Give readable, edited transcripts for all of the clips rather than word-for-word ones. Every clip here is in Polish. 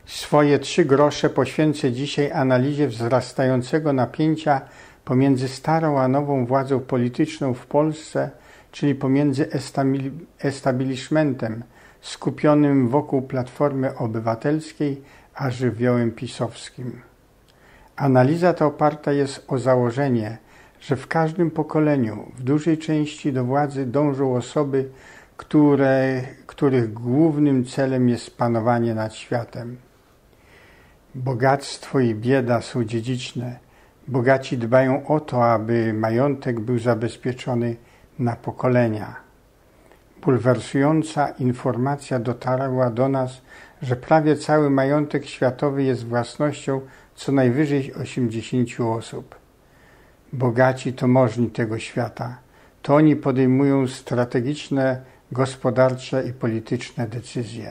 Swoje 3 grosze poświęcę dzisiaj analizie wzrastającego napięcia pomiędzy starą a nową władzą polityczną w Polsce, czyli pomiędzy establishmentem skupionym wokół Platformy Obywatelskiej a żywiołem pisowskim. Analiza ta oparta jest o założenie, że w każdym pokoleniu w dużej części do władzy dążą osoby, których głównym celem jest panowanie nad światem. Bogactwo i bieda są dziedziczne. Bogaci dbają o to, aby majątek był zabezpieczony na pokolenia. Bulwersująca informacja dotarła do nas, że prawie cały majątek światowy jest własnością co najwyżej 80 osób. Bogaci to możni tego świata. To oni podejmują strategiczne, gospodarcze i polityczne decyzje.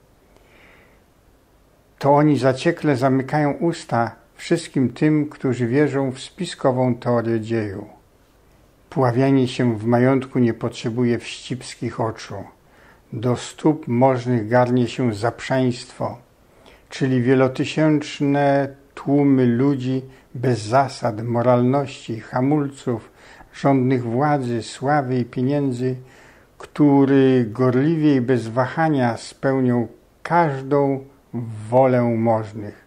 To oni zaciekle zamykają usta wszystkim tym, którzy wierzą w spiskową teorię dzieju. Pławianie się w majątku nie potrzebuje wścibskich oczu. Do stóp możnych garnie się zaprzaństwo, czyli wielotysięczne tłumy ludzi bez zasad, moralności, hamulców, żądnych władzy, sławy i pieniędzy, który gorliwie i bez wahania spełnią każdą wolę możnych.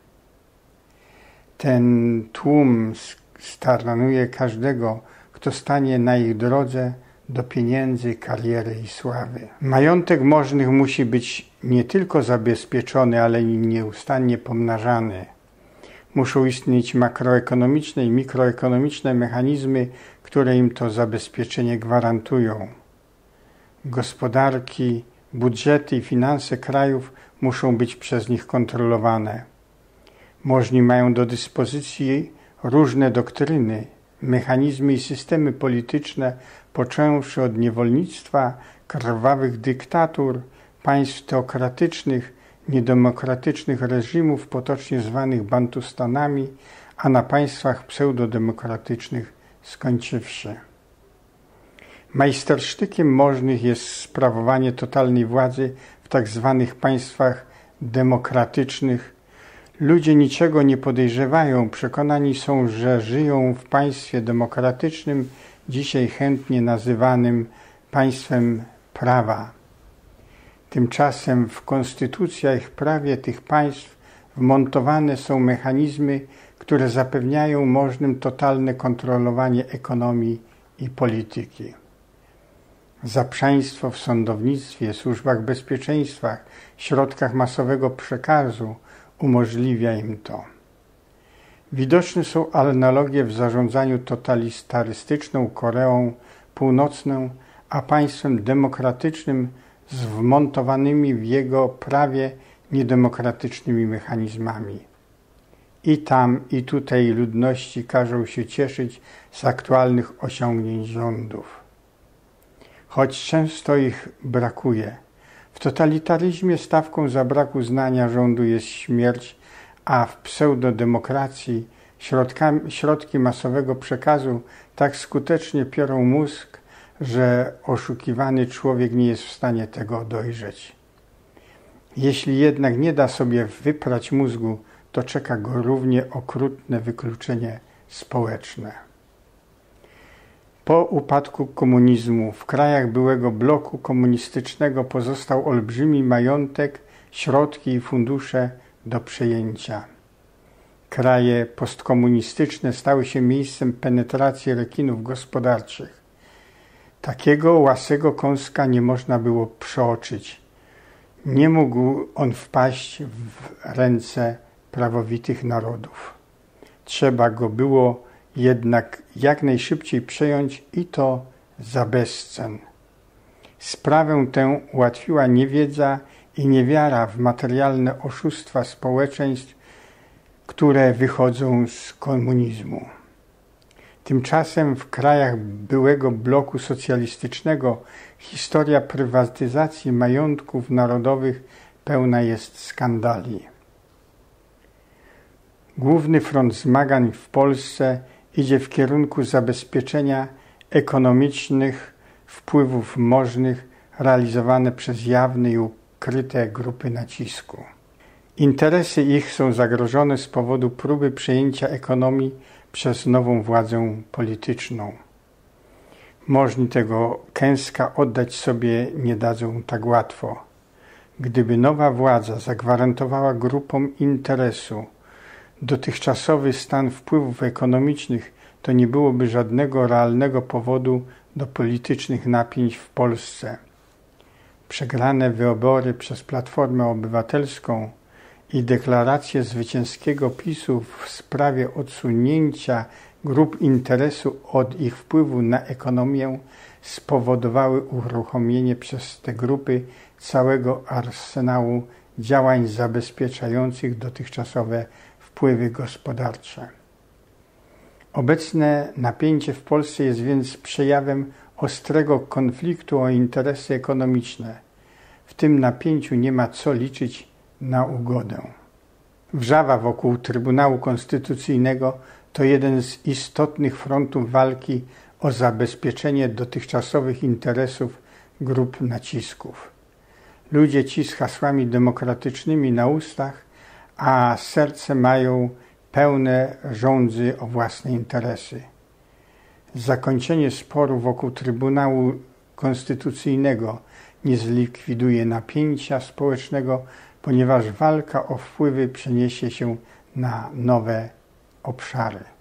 Ten tłum staranuje każdego, kto stanie na ich drodze do pieniędzy, kariery i sławy. Majątek możnych musi być nie tylko zabezpieczony, ale i nieustannie pomnażany. Muszą istnieć makroekonomiczne i mikroekonomiczne mechanizmy, które im to zabezpieczenie gwarantują. Gospodarki, budżety i finanse krajów muszą być przez nich kontrolowane. Możni mają do dyspozycji różne doktryny, mechanizmy i systemy polityczne, począwszy od niewolnictwa, krwawych dyktatur, państw teokratycznych, niedemokratycznych reżimów potocznie zwanych bantustanami, a na państwach pseudodemokratycznych skończywszy. Majstersztykiem możnych jest sprawowanie totalnej władzy w tak zwanych państwach demokratycznych. Ludzie niczego nie podejrzewają, przekonani są, że żyją w państwie demokratycznym, dzisiaj chętnie nazywanym państwem prawa. Tymczasem w konstytucjach i prawie tych państw wmontowane są mechanizmy, które zapewniają możnym totalne kontrolowanie ekonomii i polityki. Zaprzaństwo w sądownictwie, służbach bezpieczeństwa, środkach masowego przekazu umożliwia im to. Widoczne są analogie w zarządzaniu totalitarystyczną Koreą Północną, a państwem demokratycznym z wmontowanymi w jego prawie niedemokratycznymi mechanizmami. I tam, i tutaj ludności każą się cieszyć z aktualnych osiągnięć rządów. Choć często ich brakuje. W totalitaryzmie stawką za brak uznania rządu jest śmierć, a w pseudodemokracji środki masowego przekazu tak skutecznie piorą mózg, że oszukiwany człowiek nie jest w stanie tego dojrzeć. Jeśli jednak nie da sobie wyprać mózgu, to czeka go równie okrutne wykluczenie społeczne. Po upadku komunizmu w krajach byłego bloku komunistycznego pozostał olbrzymi majątek, środki i fundusze do przejęcia. Kraje postkomunistyczne stały się miejscem penetracji rekinów gospodarczych. Takiego łasego kąska nie można było przeoczyć. Nie mógł on wpaść w ręce prawowitych narodów. Trzeba go było jednak jak najszybciej przejąć i to za bezcen. Sprawę tę ułatwiła niewiedza i niewiara w materialne oszustwa społeczeństw, które wychodzą z komunizmu. Tymczasem w krajach byłego bloku socjalistycznego historia prywatyzacji majątków narodowych pełna jest skandali. Główny front zmagań w Polsce idzie w kierunku zabezpieczenia ekonomicznych wpływów możnych realizowane przez jawne i ukryte grupy nacisku. Interesy ich są zagrożone z powodu próby przejęcia ekonomii przez nową władzę polityczną. Możni tego kęska oddać sobie nie dadzą tak łatwo. Gdyby nowa władza zagwarantowała grupom interesu dotychczasowy stan wpływów ekonomicznych, to nie byłoby żadnego realnego powodu do politycznych napięć w Polsce. Przegrane wybory przez Platformę Obywatelską i deklarację zwycięskiego PiS-u w sprawie odsunięcia grup interesu od ich wpływu na ekonomię spowodowały uruchomienie przez te grupy całego arsenału działań zabezpieczających dotychczasowe wpływy gospodarcze. Obecne napięcie w Polsce jest więc przejawem ostrego konfliktu o interesy ekonomiczne. W tym napięciu nie ma co liczyć na ugodę. Wrzawa wokół Trybunału Konstytucyjnego to jeden z istotnych frontów walki o zabezpieczenie dotychczasowych interesów grup nacisków. Ludzie ci z hasłami demokratycznymi na ustach, a serce mają pełne żądzy o własne interesy. Zakończenie sporu wokół Trybunału Konstytucyjnego nie zlikwiduje napięcia społecznego, ponieważ walka o wpływy przeniesie się na nowe obszary.